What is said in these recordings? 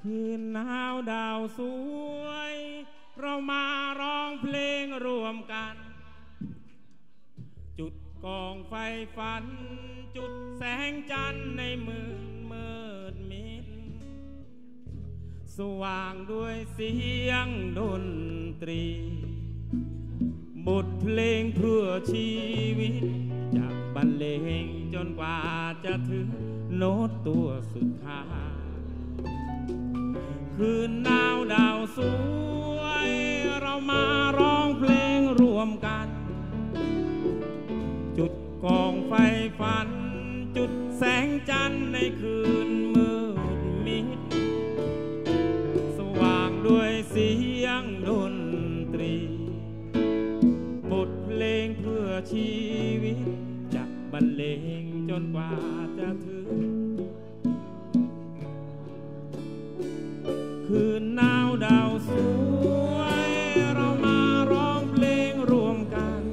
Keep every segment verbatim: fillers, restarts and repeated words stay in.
คืนหนาวดาวสวยเรามาร้องเพลงรวมกันจุดกองไฟฝันจุดแสงจันทร์ในมือมืดมิดสว่างด้วยเสียงดนตรีบทเพลงเพื่อชีวิตจากบรรเลงจนกว่าจะถึงโน้ตตัวสุดท้ายคืนหนาวดาวสวยเรามาร้องเพลงรวมกันจุดกองไฟฝันจุดแสงจันทร์ในคืนมืดมิดสว่างด้วยเสียงดนตรีบทเพลงเพื่อชีวิตจะบรรเลงจนกว่าจะถึงคืนหนาวดาวสวยเรามาร้องเพลงรวมกัน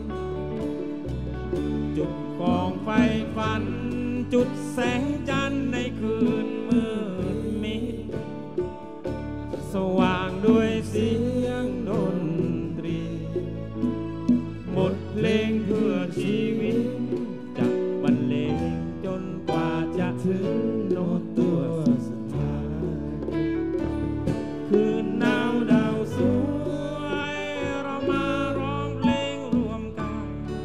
จุดกองไฟฝันจุดแสงจันทร์ในคืนมืดมิดสว่างด้วยเสียงดนตรีบทเพลงเพื่อชีวิตจะบรรเลงจนกว่าจะถึงโน้ตตัวสุดท้ายคืนหนาวดาวสวยเรามาร้องเพลงรวมกัน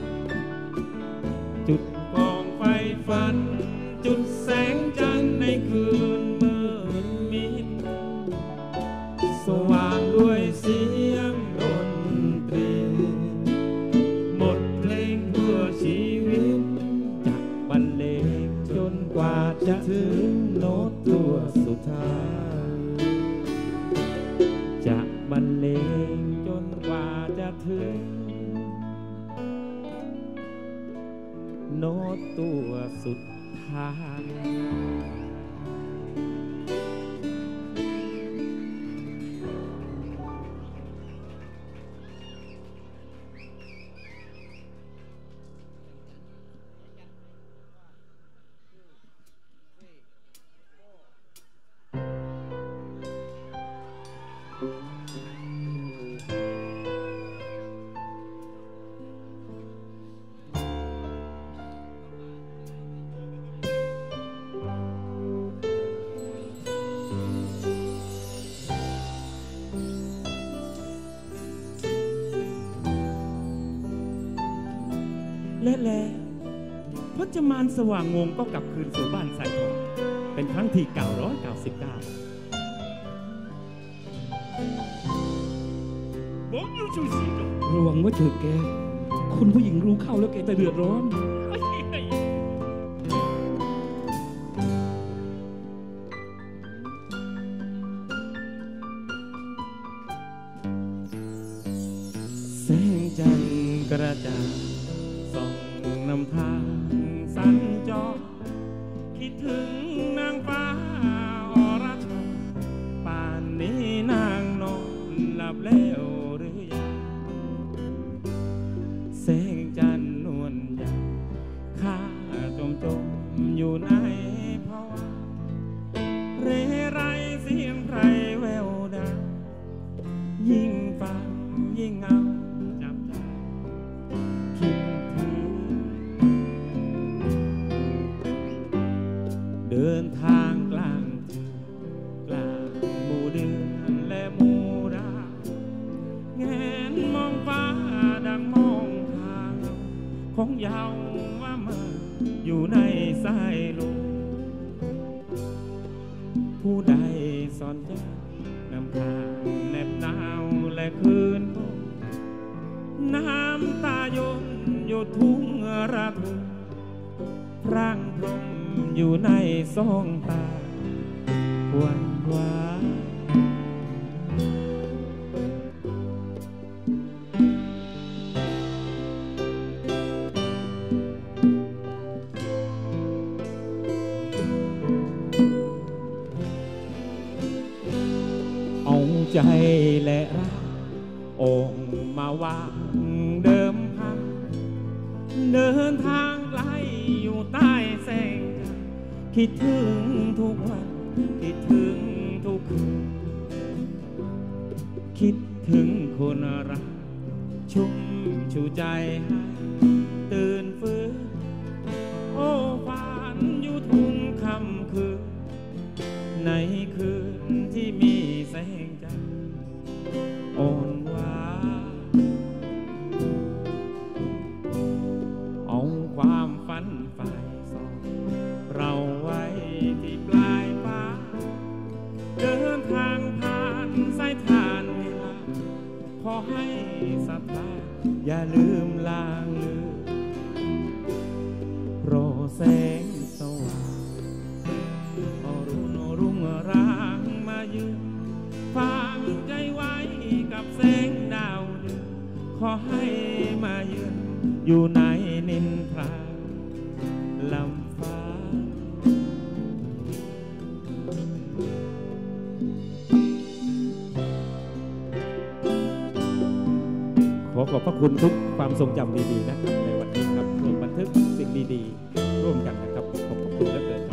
จุดกองไฟฝันจุดแสงจันทร์ในคืนมืดมิดสว่างด้วยเสียงดนตรีบทเพลงเพื่อชีวิตจะบรรเลงจนกว่าจะถึงโน้ตตัวสุดท้ายจะบรรเลงจนกว่าจะถึงโน้ตตัวสุดท้ายและแล้วพจมานสว่างงงก็กลับคืนสู่บ้านสายทองเป็นครั้งที่เก้าร้อยเก้าสิบเก้าระวังว่าเธอแกคุณผู้หญิงรู้เข้าแล้วแกจะเดือดร้อนแสงจันทร์กระจ่างส่องนำทางสัญจรคิดถึงนางฟ้าอรชรป่านนี้นางนอนหลับแล้วหรือยังแสงจันทร์นวลใหญ่ข้าจมจมอยู่ในภาวะเรไรเสียงไพรแววดังยิ่งฟังยิ่งเงาจับใจคิดถึงเดินทางกลางกลางหมู่เดือนและหมู่ดาวแงนมองฟ้าดังมองทางของเยาว่ามาอยู่ในสายลมผู้ใดสอนใจนำทางแนบหนาวและคืนน้ำตายนอยู่ทุ่งระทมพร่างพรมอยู่ในสองตาหวานหวานเอาใจและรักองมาวางเดิมพันเดินทางไกลอยู่ใต้แสงจันทร์คิดถึงทุกวันคิดถึงทุกคืนคิดถึงคนรักชุ่มชูใจให้ตื่นฟื้นโอ้ฝันอยู่ทุ่งค่ำคืนในคืนที่มีแสงจันทร์อ่อนหวานเอาความฝันฝ่ายสองเราไว้ที่ปลายฟ้าเดินทางผ่านสายทานเวลาขอให้ศรัทธาอย่าลืมลางลืมรอแสงสว่างอรุณรุ่งร่างมายืนฟังใจไว้กับแสงดาวเดือนขอให้มายืนอยู่ในนินทราลำฟ้าขอขอบพระคุณทุกความทรงจำดีๆนะครับในวันนี้ครับร่วมบันทึกสิ่งดีๆร่วมกันนะครับขอบคุณเหลือเกิน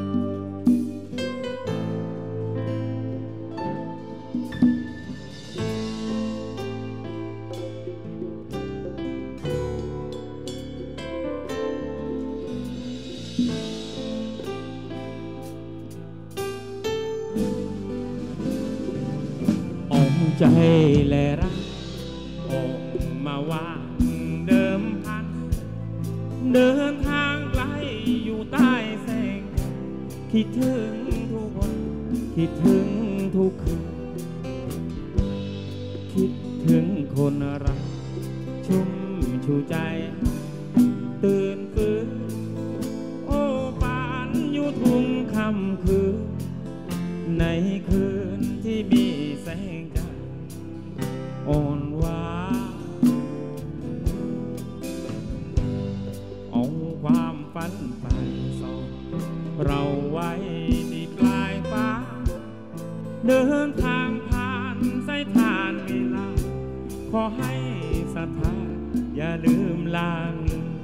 ใจและรักออกมาว่าเดิมพันเดินทางไกลอยู่ใต้แสงคิดถึงทุกวันคิดถึงทุกคืนคิดถึงคนรักชุ่มชูใจตื่นฟื้นโอ้ฝันอยู่ทุ่งค่ำคืนในคืนที่มีแสงจันทร์อ่อนหวานเอาความฝันไปส่องเราไว้ที่ปลายฟ้าเดินทางผ่านสายทานเวลาขอให้ศรัทธาอย่าลืมลางลืม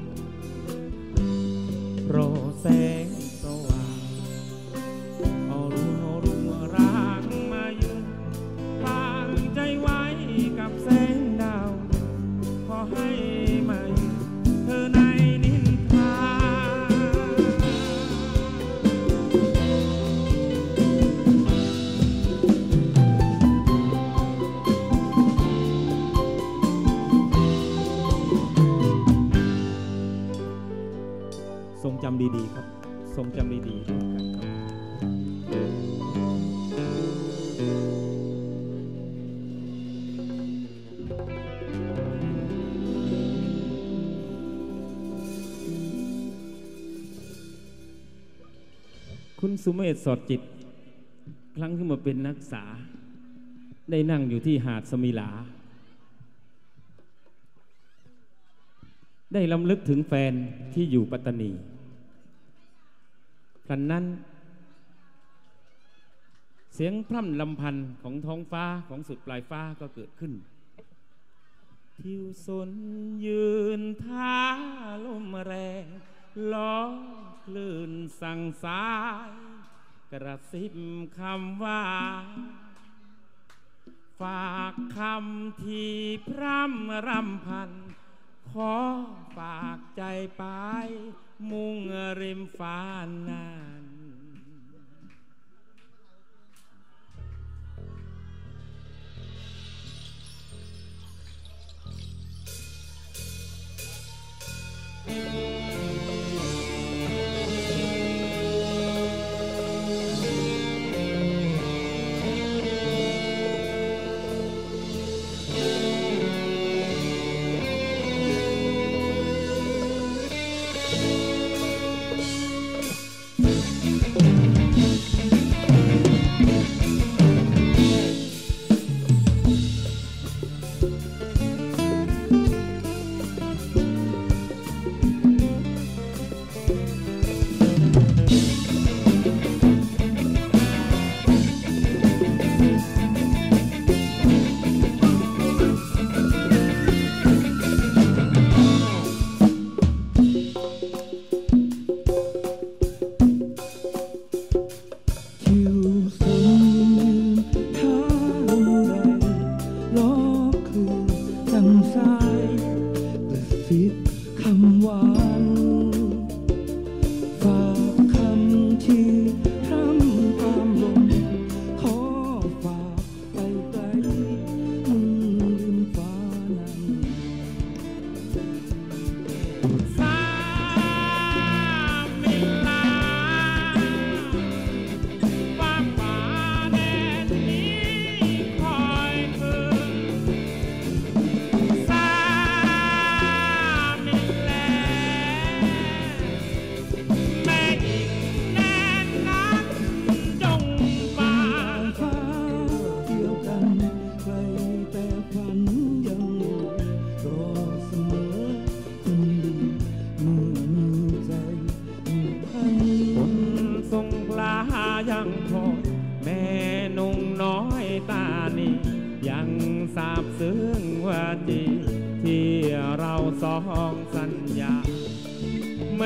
รอแสงสว่างเอารุ่งรุ่งร่างมายืนฟังใจไว้กับแสงดาวขอให้มายืนเธอในนินทราทรงจำดีๆครับทรงจำดีๆร่วมกันครับคุณสุเมธสอดจิตครั้งที่มาเป็นนักศึกษาได้นั่งอยู่ที่หาดสมิลาได้ลำลึกถึงแฟนที่อยู่ปัตตานีครั้นนั้นเสียงพร่ำลำพันของท้องฟ้าของสุดปลายฟ้าก็เกิดขึ้นทิวสนยืนท่าลมแรงล้อคลื่นสั่งสายกระซิบคำว่าฝากคำที่พร่ำรำพันขอฝากใจไปมุ่งริมฟ้านาน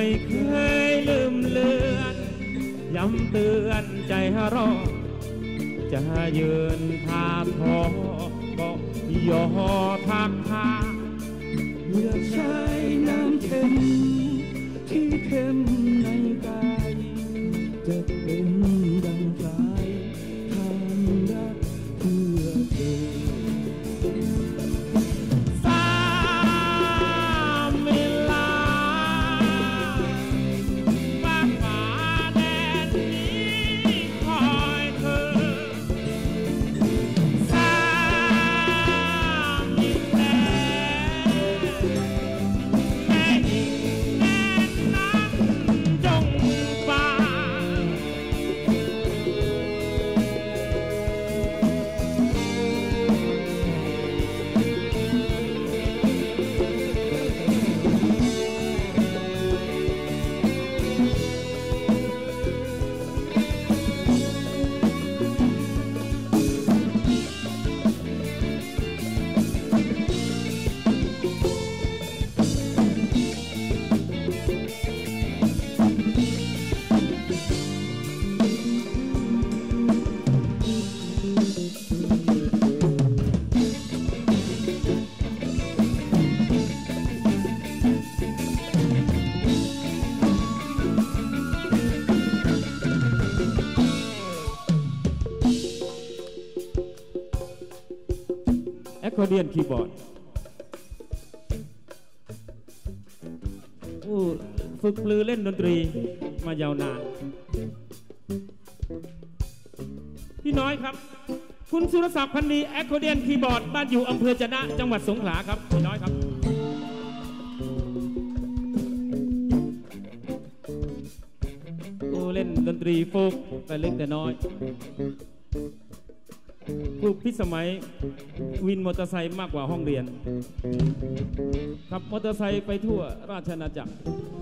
ไม่เคยลืมเลือนย้ำเตือนใจให้รอจะยืนทาทอก็ยอทักทาอยากใช้น้ำเค็มที่เค็มในกายจะเป็นดังใจทำรักเพื่อเธอสามเวลาบ้างป่าแดนนี้คอยเธอสามดินแดนแม่หญิงแม่นั้นจงฟังแอคคอร์เดียนคีย์บอร์ดฝึกปลือเล่นดนตรีมายาวนานพี่น้อยครับคุณสุรศักดิ์พันนีแอคคอร์เดียนคีย์บอร์ดบ้านอยู่อำเภอจะนะจังหวัดสงขลาครับพี่น้อยครับโอ้เล่นดนตรีโฟล์กแต่เล็กแต่น้อยครูพิสมัยวินมอเตอร์ไซค์มากกว่าห้องเรียนขับมอเตอร์ไซค์ไปทั่วราชอาณาจักร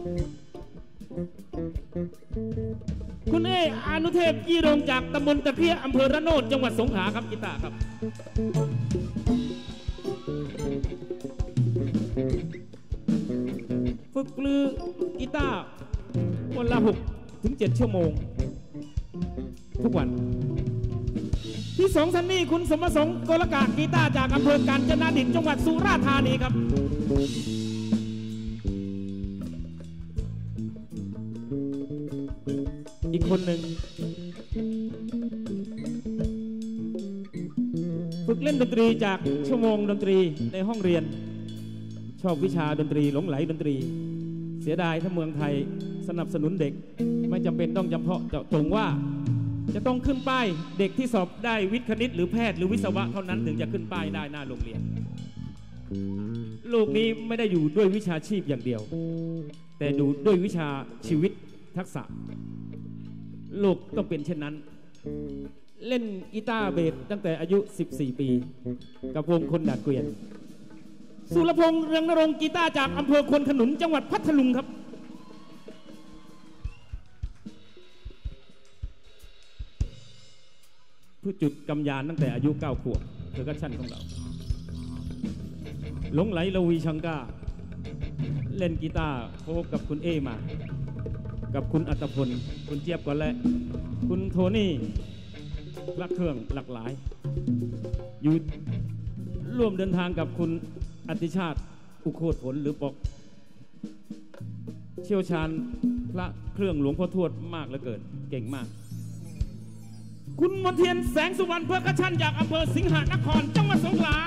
คุณเออานุเทพยี่รงจากตำบลตะเพียอำเภอระโนดจังหวัดสงขลาครับกีตาร์ครับฝึกปลือกีตาร์วันละหกถึงเจ็ดชั่วโมงทุกวันที่สองท่านนี้คุณสมประสงค์กลกากีตาร์จากอำเภอกาญจนดิตจังหวัดสุราษฎร์ธานีครับอีกคนหนึ่งฝึกเล่นดนตรีจากชั่วโมงดนตรีในห้องเรียนชอบวิชาดนตรีหลงไหลดนตรีเสียดายถ้าเมืองไทยสนับสนุนเด็กไม่จำเป็นต้องจำเพาะเจาะจงว่าจะต้องขึ้นป้ายเด็กที่สอบได้วิทย์คณิตหรือแพทย์หรือวิศวะเท่านั้นถึงจะขึ้นป้ายได้หน้าโรงเรียนโลกนี้ไม่ได้อยู่ด้วยวิชาชีพอย่างเดียวแต่ดูด้วยวิชาชีวิตทักษะโลกต้องเป็นเช่นนั้นเล่นกีตาร์เบสตั้งแต่อายุสิบสี่ปีกับวงคนดาดเกวียนสุรพงษ์เรืองนรงค์กีตาร์จากอำเภอควนขนุนจังหวัดพัทลุงครับผู้จุดกำยานตั้งแต่อายุเก้าขวบเธอก็ชั้นของเราหลงไหลลวีชังกาเล่นกีตาร์โฟกกับคุณเอมากับคุณอัตพลคุณเจี๊ยบก่อนและคุณโทนี่รักเครื่องหลากหลายอยู่ร่วมเดินทางกับคุณอติชาติอุโคตรผลหรือปอกเชี่ยวชาญพระเครื่องหลวงพ่อทวดมากเหลือเกินเก่งมากคุณมนเทียนแสงสุวรรณเพื่อกระชั้นจากอำเภอสิงหนครจังหวัดสงขลา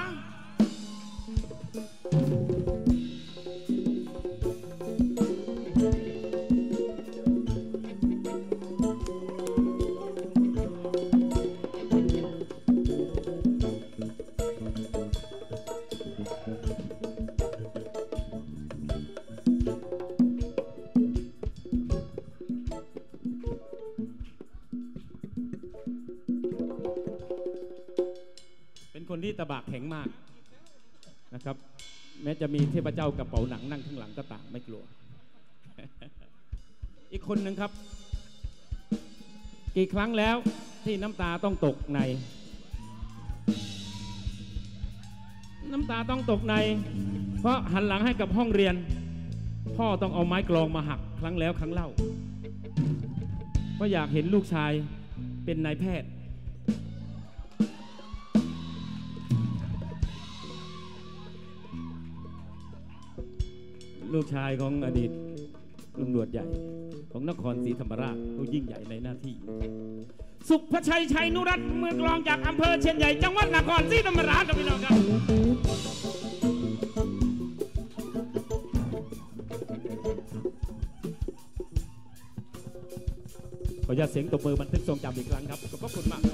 คนที่ตะบากแข็งมากนะครับแม้จะมีเทพเจ้ากระเป๋าหนังนั่งข้างหลังก็ตามไม่กลัว อีกคนหนึ่งครับกี่ครั้งแล้วที่น้ำตาต้องตกในน้ำตาต้องตกในเพราะหันหลังให้กับห้องเรียนพ่อต้องเอาไม้กลองมาหักครั้งแล้วครั้งเล่าเพราะอยากเห็นลูกชายเป็นนายแพทย์ลูกชายของอดีตตำรวจใหญ่ของนครศรีธรรมราชเขายิ่งใหญ่ในหน้าที่สุภชัยชัยนุรัตน์มือกลองจากอำเภอเชียนใหญ่จังหวัดนครศรีธรรมราชครับพี่น้องครับขออนุญาตเสียงตบมือบันทึกทรงจำอีกครั้งครับขอบคุณมาก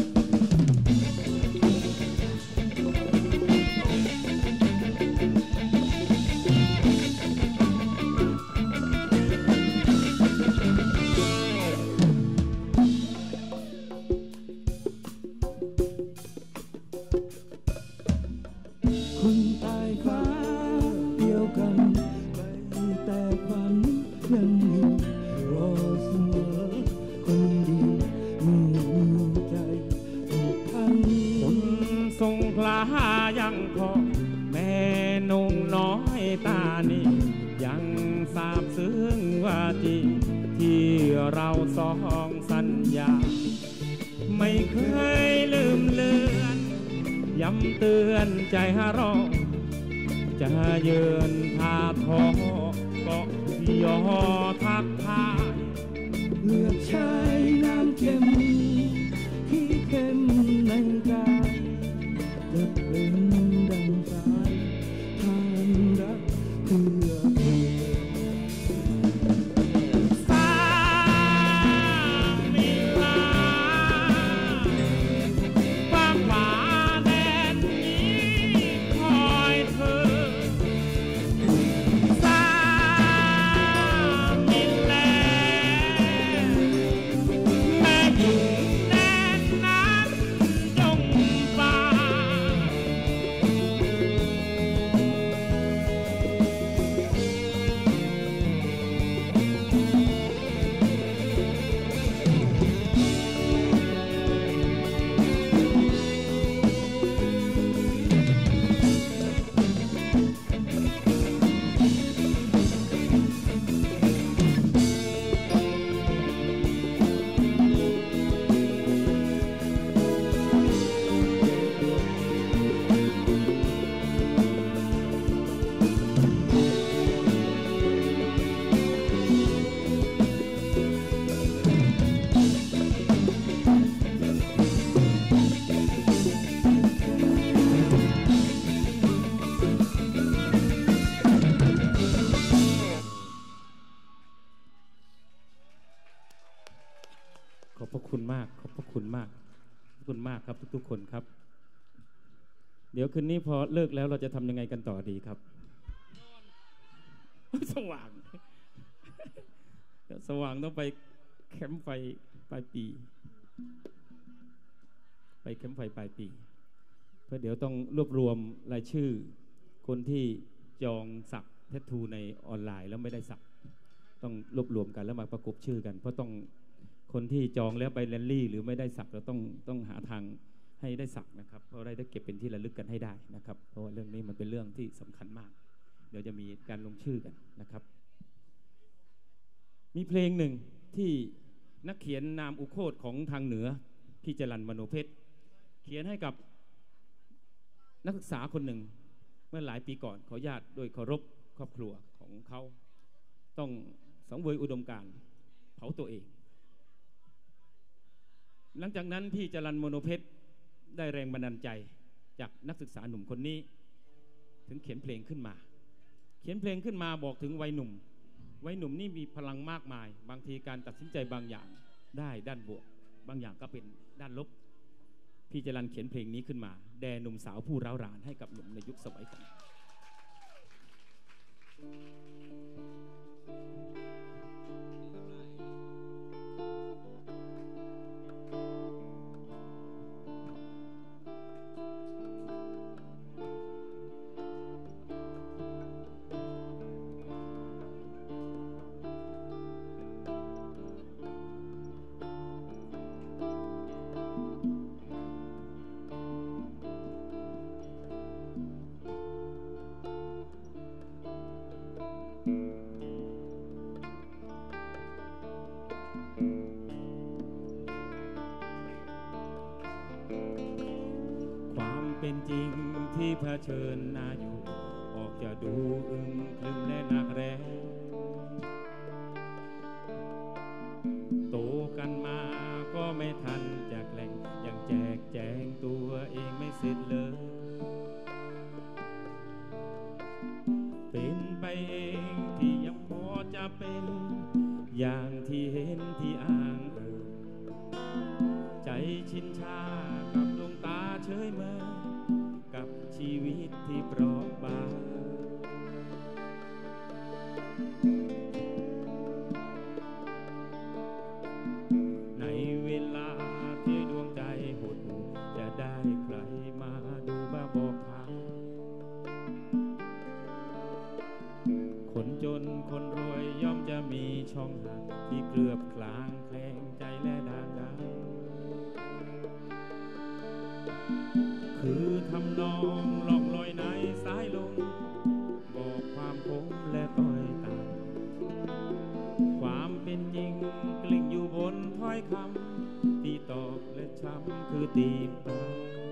คนตายฟ้าเดียวกันไม่แต่ความยังมีรอเสมอคนดีมีใจผูกพันคนทรงพลายังพอแม่นงน้อยตานี่ยังทราบซึ้งว่าจริงที่เราสองสัญญาไม่เคยลืมเลือนย้ำเตือนใจให้รอจะเยือนพาทอก็ยอทักทายเลือกใช้น้ำเค็มที่เค็มในกายจะเป็นดังสายทานรักเพื่อเธอขอบพระคุณมากขอบพระคุณมากขอบคุณมากครับทุกๆคนครับเดี๋ยวคืนนี้พอเลิกแล้วเราจะทำยังไงกันต่อดีครับสว่างสว่างต้องไปแคมป์ไฟปลายปีไปแคมป์ไฟปลายปีเพราะเดี๋ยวต้องรวบรวมรายชื่อคนที่จองสักแทททูในออนไลน์แล้วไม่ได้สักต้องรวบรวมกันแล้วมาประกบชื่อกันเพราะต้องคนที่จองแล้วไปแรลลี่หรือไม่ได้สักเราต้องต้องหาทางให้ได้สักนะครับเพราะได้ได้เก็บเป็นที่ระลึกกันให้ได้นะครับเพราะว่าเรื่องนี้มันเป็นเรื่องที่สำคัญมากเดี๋ยวจะมีการลงชื่อกันนะครับมีเพลงหนึ่งที่นักเขียนนามอุโคตของทางเหนือพี่จรัญมโนเพชรเขียนให้กับนักศึกษาคนหนึ่งเมื่อหลายปีก่อนขออนุญาตโดยเคารพครอบครัวของเขาต้องสังเวยอุดมการณ์เผาตัวเองหลังจากนั้นพี่จรัญมโนเพชรได้แรงบันดาลใจจากนักศึกษาหนุ่มคนนี้ถึงเขียนเพลงขึ้นมาเขียนเพลงขึ้นมาบอกถึงวัยหนุ่มวัยหนุ่มนี่มีพลังมากมายบางทีการตัดสินใจบางอย่างได้ด้านบวกบางอย่างก็เป็นด้านลบพี่จรัญเขียนเพลงนี้ขึ้นมาแด่หนุ่มสาวผู้ร้าวรานให้กับหนุ่มในยุคสมัยก่อนความเป็นจริงที่เผชิญหน้าอยู่ออกจะดูอึมครึมและหนักแรงโตกันมาก็ไม่ทันจากแหล่งยังแจกแจงตัวเองไม่เสร็จเลยเป็นไปเองที่ยังพอจะเป็นอย่างที่เห็นที่อ่างเอ่ยใจชินชากับดวงตาเฉยเมยกับชีวิตที่เปราะบางในเวลาที่ดวงใจหดหู่จะได้ใครมาดูมาบอกทางคนจนคนรวยย่อมจะมีช่องทางที่เกลือบกลางแคลงใจและด่างดาคือทำนองล่องลอยในสายลมบอกความคมและต้อยต่างความเป็นจริงกลิ้งอยู่บนถ้อยคำที่ตอบและช้ำคือตีบตา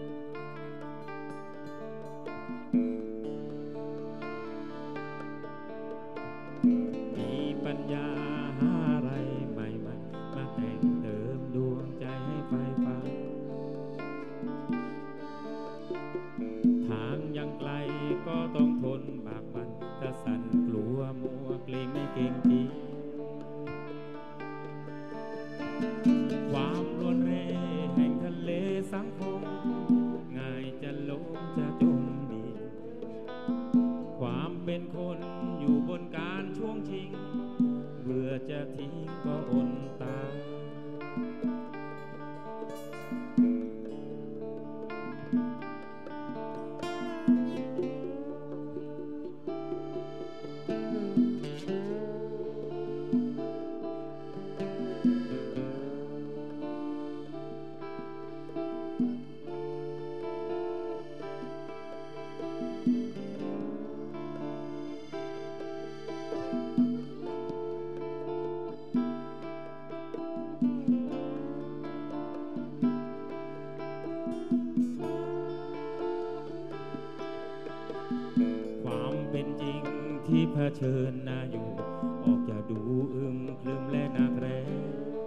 มีปัญญาหาอะไรใหม่ๆมาแต่งเติมดวงใจให้ไฟฟ้าทางยังไกลก็ต้องทนบากบั่นถ้าสั่นกลัวมัวเกรงไม่เก่งจริงความรวนเร่แห่งทะเลสังคมง่ายจะล้มจะจมดีความเป็นคนอยู่บนการช่วงชิงเบื่อจะทิ้งก็อดตายเป็นจริงที่เผชิญหน้าอยู่ออกจะดูอึมครึมและหนักแรง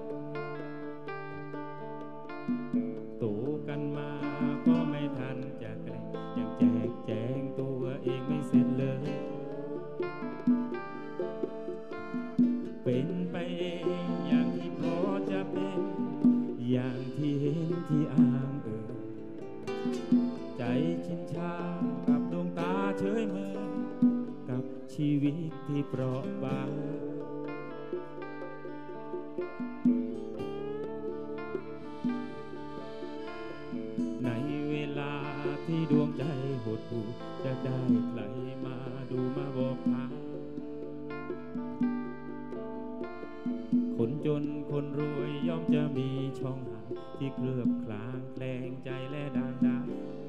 โตกันมาก็ไม่ทันจะแกล้งยังแจกแจงตัวเองไม่เสร็จเลยเป็นไปเองอย่างที่พอจะเป็นอย่างที่เห็นที่อ่างเอ่ยใจชินชากับดวงตาเฉยเมยกับชีวิตที่เปราะบางในเวลาที่ดวงใจหดหู่จะได้ใครมาดูมาบอกทางคนจนคนรวยย่อมจะมีช่องห่างที่เคลือบคลางแคลงใจและด่างดา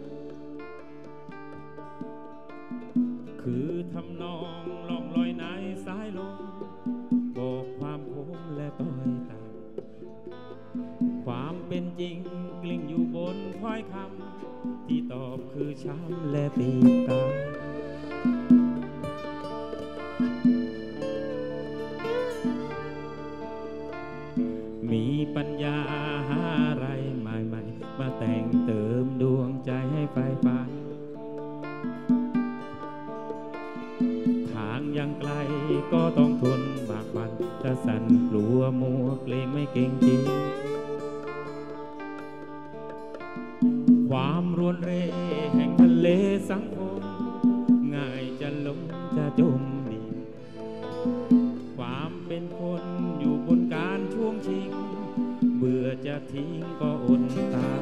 คือทำนองล่องลอยในสายลมบอกความคมและต้อยต่างความเป็นจริงกลิ้งอยู่บนถ้อยคำที่ตอบคือช้ำและตีตามีปัญญาหาอะไรใหม่ๆมาแต่งเติมดวงใจให้ไฟฟ้ายังไกลก็ต้องทนบากบั่นถ้าสั่นกลัวมัวเกรงไม่เก่งจริงความรวนเร่แห่งทะเลสังคมง่ายจะล้มจะจมดีความเป็นคนอยู่บนการช่วงชิงเบื่อจะทิ้งก็อดตาย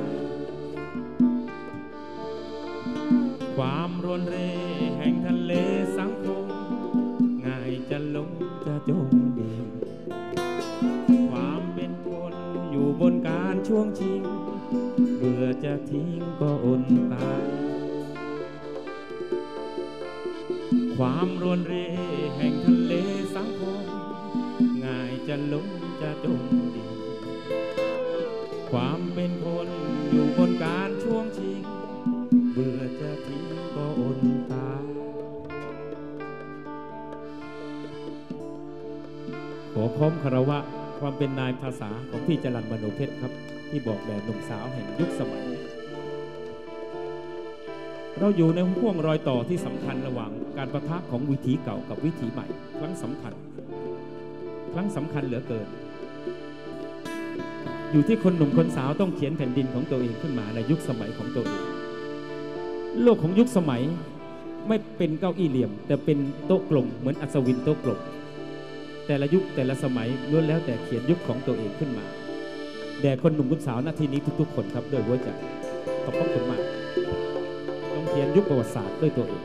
ความรวนเร่แห่งทะเลสังคมจะลงจะจมดินความเป็นคนอยู่บนการช่วงชิงเบื่อจะทิ้งก็อดตายความรวนเร่แห่งทะเลสังคมง่ายจะลงจะจมดินคความเป็นคนอยู่บนการช่วงชิงเบื่อจะทิ้งก็อดตายขอค้อมคารวะความเป็นนายภาษาของพี่จรัญมโนเพชรครับที่บอกแบบหนุ่มสาวแห่งยุคสมัยเราอยู่ในห่วงรอยต่อที่สำคัญระหว่างการประทะของวิถีเก่ากับวิถีใหม่ครั้งสำคัญครั้งสำคัญเหลือเกินอยู่ที่คนหนุ่มคนสาวต้องเขียนแผ่นดินของตัวเองขึ้นมาในยุคสมัยของตัวเองโลกของยุคสมัยไม่เป็นเก้าอี้เหลี่ยมแต่เป็นโต๊ะกลมเหมือนอัศวินโต๊ะกลมแต่ละยุคแต่ละสมัยล้วนแล้วแต่เขียนยุคของตัวเองขึ้นมาแด่คนหนุ่มคนสาวณที่นี้ทุกๆคนครับด้วยหัวใจขอบพระคุณมากต้องเขียนยุคประวัติศาสตร์ด้วยตัวเอง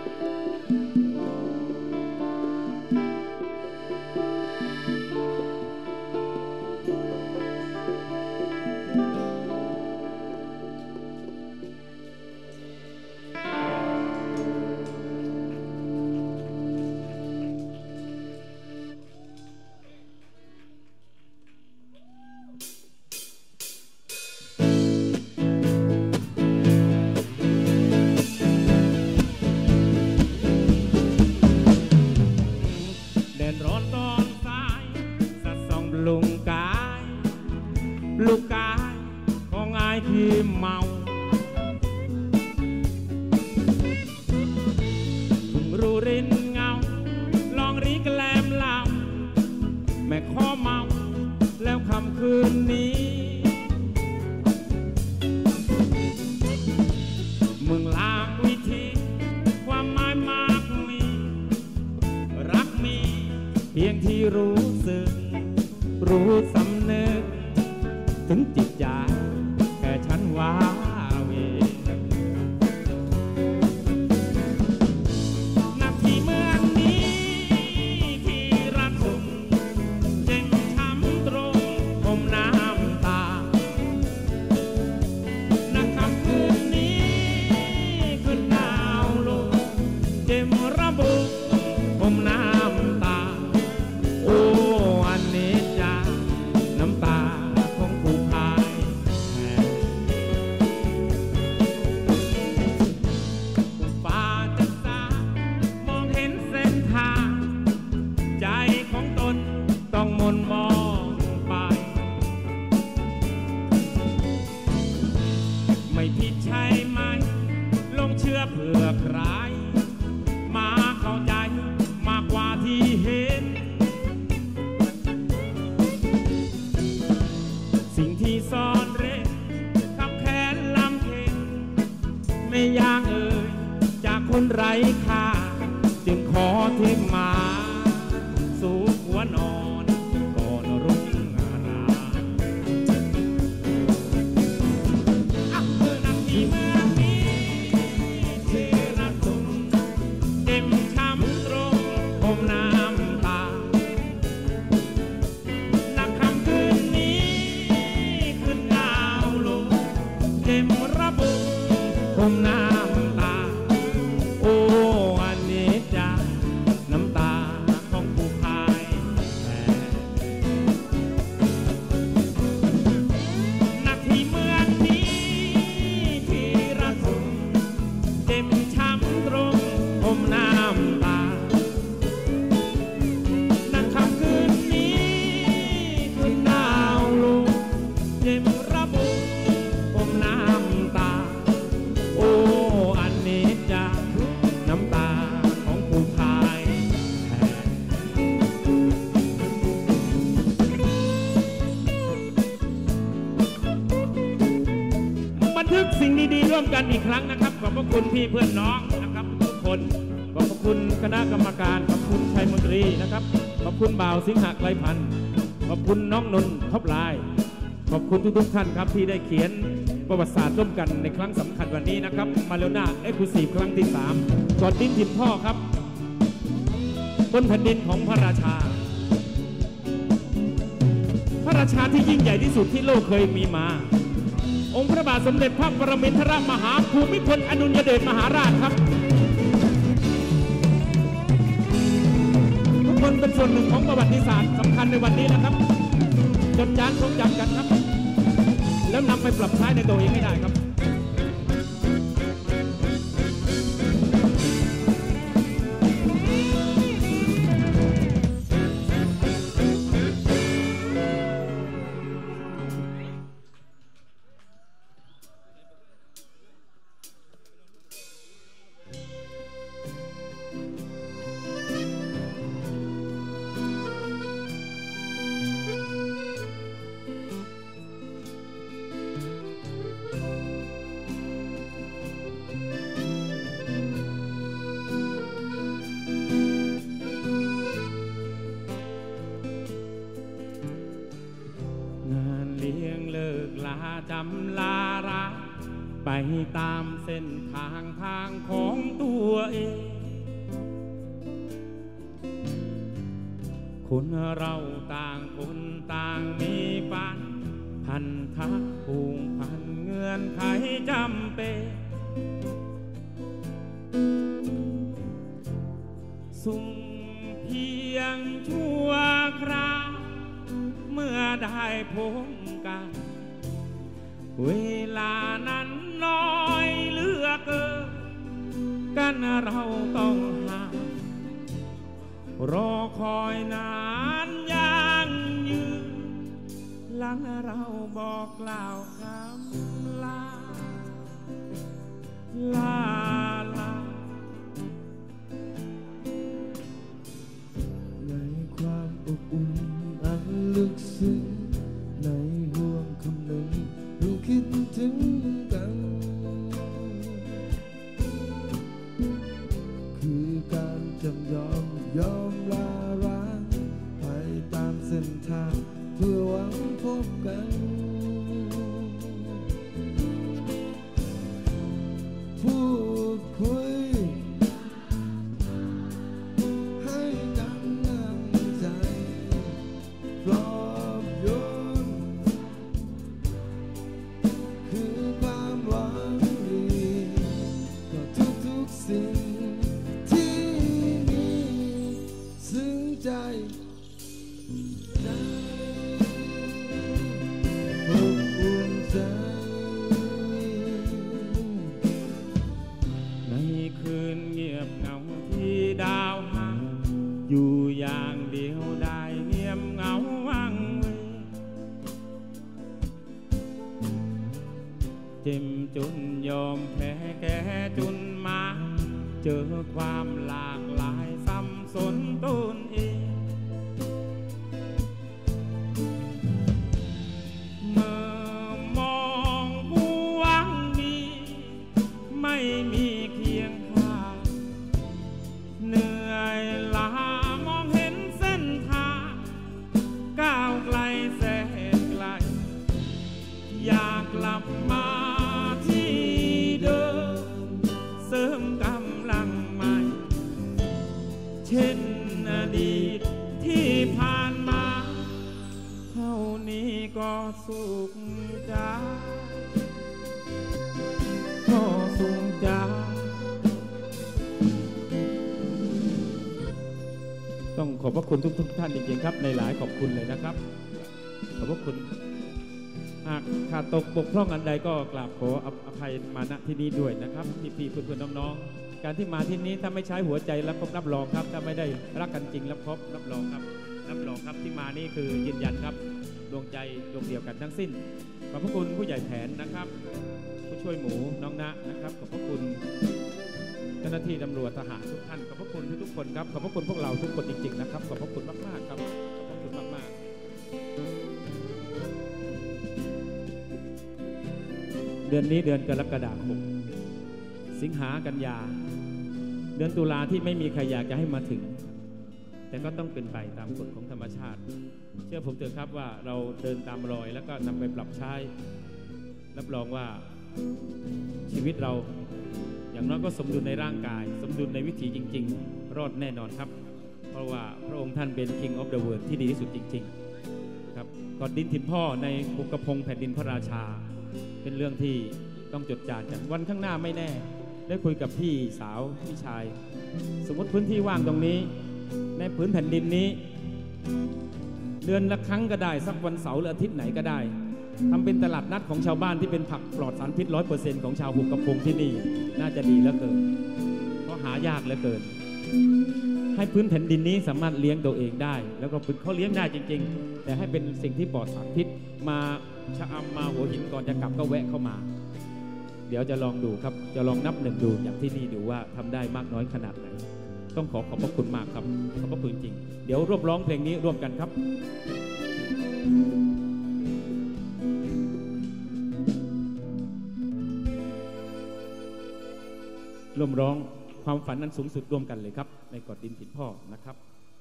ลูกกายของอายที่เมาถึงรู้รินเงาลองรีกแกลมเล่าแม่ข้อเมาแล้วคำคืนนี้มึงลากวิธีความหมายมากมีรักมีเพียงที่รู้สึกรู้สำนึกถึงจิตใจแค่ฉันว้าเวนาทีเมืองนี้ที่รักผมเจ็บช้ำตรงอมน้ำตานักคำคืนนี้คืนหนาวลงเจ็บระบุอมน้ำตาโอ้อันนี้จ้าน้ำตาเพื่อใครมาเข้าใจมากกว่าที่เห็นสิ่งที่ซ่อนเร้นขับแค้นลำเค็ญไม่อยากเอ่ยจากคนไร้ค่าจึงขอทิ้งมาสู่หัวนอนก่อนรุ่งอรุณอักเมื่อนาทีเมื่ออมน้ำตาโอ้อันนี้จ้าน้ำตาของผู้พายนาทีเมืองนี้ที่ระทมเจ็บช้ำตรงอมน้ำตานักคำคืนนี้คืนดาวลงเจ็บระบุอมน้ำตาโอ้อันนี้จ้าน้ำตาของผู้พายบันทึกสิ่งดีๆร่วมกันอีกครั้งนะครับขอบพระคุณพี่เพื่อนน้องนะครับทุกคนขอบพระคุณคณะกรรมการขอบคุณชัยมนตรีนะครับขอบคุณบ่าวสิงหะไกลพันธ์ขอบคุณน้องนนท์ท็อปไลน์ขอบคุณทุกๆท่านครับที่ได้เขียนประวัติศาสตร์ร่วมกันในครั้งสำคัญวันนี้นะครับมาเลน่าเอ็กซ์คลูซีฟครั้งที่สามกอดดินถิ่นพ่อครับบนแผ่นดินของพระราชาพระราชาที่ยิ่งใหญ่ที่สุดที่โลกเคยมีมาองค์พระบาทสมเด็จพระปรมินทรมหาภูมิพลอดุลยเดชมหาราชครับทุกคนเป็นส่วนหนึ่งของประวัติศาสตร์สำคัญในวันนี้นะครับจดจานทรงจำกันครับแล้วนำไปปรับใช้ในตัวเองให้ได้ครับจำลารักไปตามเส้นทางทางของตัวเองคนเราต่างคนต่างมีปันพันธะผูกพันเงื่อนไขจำเป็นสุ่มเพียงชั่วคราวเมื่อได้พบกันเวลานั้นน้อยเหลือเกินกันเราต้องห่างรอคอยนานยังยืนหลังเราบอกกล่าวคำลาลาลาในความอบอุ่นอันลึกซึ้งในห่วงคำหนึ่งเราคิดถึงกันคือการจำยอมยอมลาร้างไปตามเส้นทางเพื่อหวังพบกันพูดคุยให้กันน้ำใจปลอบโยนคือความหวังดีก็ทุกๆสิ่งที่มีซึ้งใจอบอุ่นใจในคืนเงียบเหงาที่ดาวหางอยู่อย่างเดียวได้เงียบเหงาวังเวเจ็บจนยอมแพ้แก่จนมาเจอความหลากหลายสับสนตนเองเมื่อมองผู้หวังดีไม่มีเคียงข้างเหนื่อยล้ามองเห็นเส้นทางก้าวไกลแสนไกลอยากกลับมาที่เดิมเสริมกำลังใหม่เช่นอดีตที่ผ่านมาเท่านี้ก็สุขใจก็สุขใจต้องขอบพระคุณทุกทุกท่านจริงๆครับในหลายขอบคุณเลยนะครับขอบพระคุณหากขาดตกบกพร่องอันใดก็กราบขออภัยมาณที่นี้ด้วยนะครับพี่ๆเพื่อนๆน้องๆการที่มาที่นี้ถ้าไม่ใช้หัวใจรับพบรับรองครับถ้าไม่ได้รักกันจริงรับพบรับรองครับรับรองครับที่มานี่คือยืนยันครับดวงใจดวงเดียวกันทั้งสิ้นขอบพระคุณผู้ใหญ่แผนนะครับผู้ช่วยหมูน้องณนะครับขอบพระคุณเจ้าหน้าที่ตำรวจทหารทุกท่านขอบพระคุณทุกคนครับขอบพระคุณพวกเราทุกคนจริงๆนะครับขอบพระคุณมากๆครับขอบพระคุณมากๆเดือนนี้เดือนกรกฎาคมสิงหากันยาเดือนตุลาที่ไม่มีใครอยากจะให้มาถึงแต่ก็ต้องเป็นไปตามกฎของธรรมชาติเชื่อผมเถอะครับว่าเราเดินตามรอยแล้วก็นำไปปรับใช้รับรองว่าชีวิตเราอย่างน้อยก็สมดุลในร่างกายสมดุลในวิถีจริงๆรอดแน่นอนครับเพราะว่าพระองค์ท่านเป็น King of the World ที่ดีที่สุดจริงๆครับกอดดินถิ่นพ่อในภูกระพงแผ่นดินพระราชาเป็นเรื่องที่ต้องจดจำกันวันข้างหน้าไม่แน่ได้คุยกับพี่สาวพี่ชายสมมติพื้นที่ว่างตรงนี้ในพื้นแผ่นดินนี้เดือนละครั้งก็ได้สักวันเสาร์หรืออาทิตย์ไหนก็ได้ทำเป็นตลาดนัดของชาวบ้านที่เป็นผักปลอดสารพิษร้อยเปอร์เซ็นต์ของชาวหุบกระพงที่นี่น่าจะดีเหลือเกินเพราะหายากเหลือเกินให้พื้นแผ่นดินนี้สามารถเลี้ยงตัวเองได้แล้วก็เขาเลี้ยงได้จริงๆแต่ให้เป็นสิ่งที่ปลอดสารพิษมาชะอำมาหัวหินก่อนจะกลับก็แวะเข้ามาเดี๋ยวจะลองดูครับจะลองนับหนึ่งดูอย่างที่นี่ดูว่าทำได้มากน้อยขนาดไหนต้องขอขอบพระคุณมากครับขอบพระคุณจริงเดี๋ยวร่วมร้องเพลงนี้ร่วมกันครับร่วมร้องความฝันนั้นสูงสุดร่วมกันเลยครับในกอดดินถิ่นพ่อนะครับ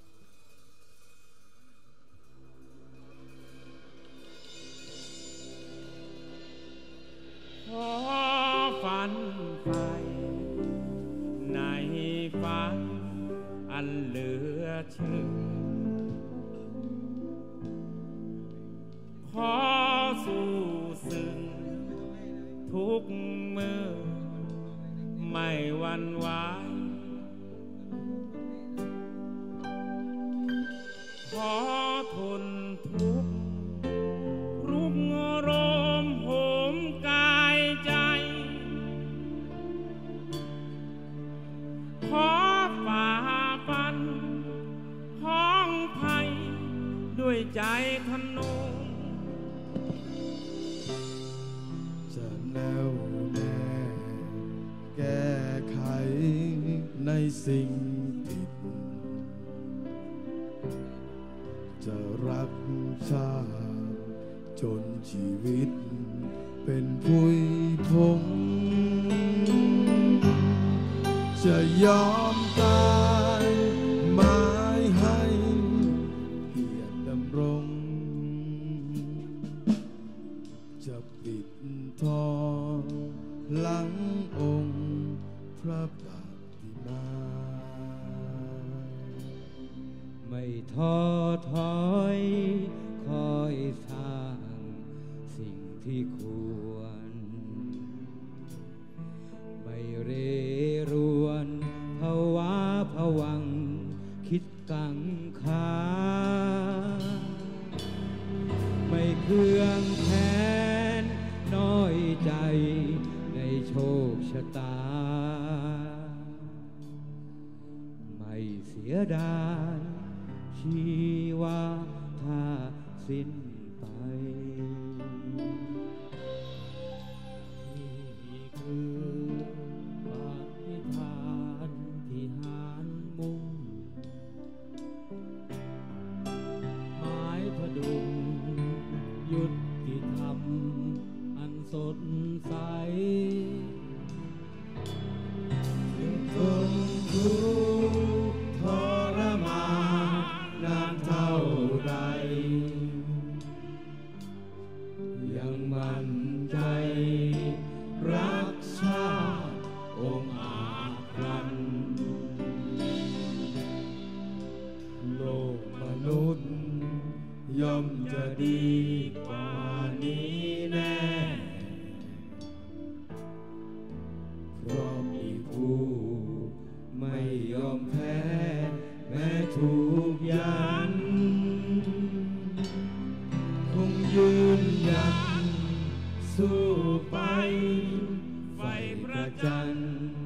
ขอฝันไปในฝันอันเหลือเชื่อขอสู้ซึ่งทุกมือไม่หวั่นไหวขอทนทุกข์รุกโรมโหมกายใจขอฝ่าฟันพ้องภัยด้วยใจทะนงจะแน่วแน่แก้ไขในสิ่งผิดจะรักชาติจนชีวิตเป็นผุยพงจะยอมตายหมายให้เกียรติดำรงจะปิดทองหลังองค์พระปฏิมาไม่ท้อถอยคอยสร้างสิ่งที่ควรไม่เร่รวนภาวะผวังคิดกังขาไม่เครื่องแค้นน้อยใจในโชคชะตาไม่เสียดายชีวาถ้าสิ้นไปนี่คือปณิธานที่หานมุ่งหมายพดุงยุติธรรมอันสดใสถึงทนทุกข์ทรมานนานเท่าใดยังมั่นใจรักชาติองค์อาจรันโลกมนุษย์ย่อมจะดีกว่านี้แน่เพราะมีผู้ไม่ยอมแพ้แม้ถูกยันคงยืนหยัดสู้ไปไฟประจัน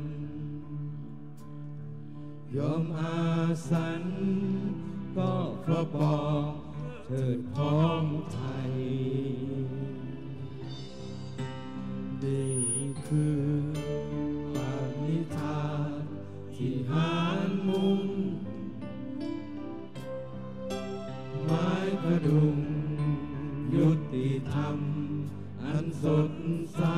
ยอมอาสันก็เพราะปองเถิดพ้องไทยนี่คือปณิธานที่หานมุ่งหมายพดุงยุติธรรมอันสดใส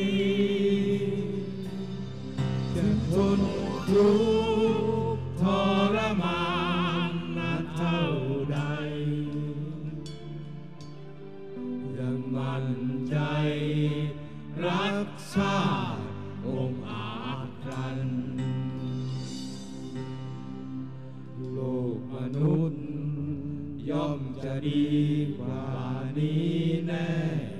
จะทนทุกข์ทรมานนานเท่าใดยังมั่นใจรักชาติองค์อาจรันโลกมนุษย์ย่อมจะดีกว่านี้แน่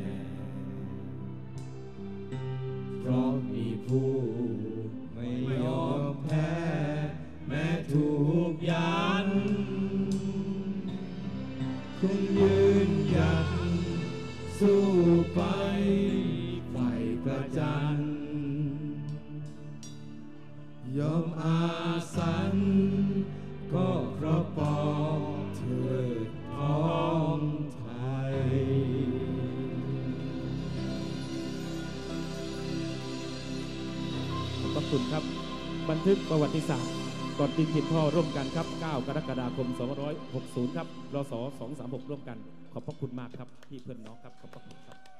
เพราะมีผู้ไม่ยอมแพ้แม้ถูกยันคงยืนหยัดสู้ไปไฟประจันยอมอาสันก็เพราะปองเถิดท้องไทยขอบพระคุณครับบันทึกประวัติศาสตร์ก่อนดินถิ่นพ่อร่วมกันครับเก้ากรกฎาคมสองพันห้าร้อยหกสิบครับรศสองสามหกร่วมกันขอบพระคุณมากครับพี่เพื่อนน้องครับขอบพระคุณครับ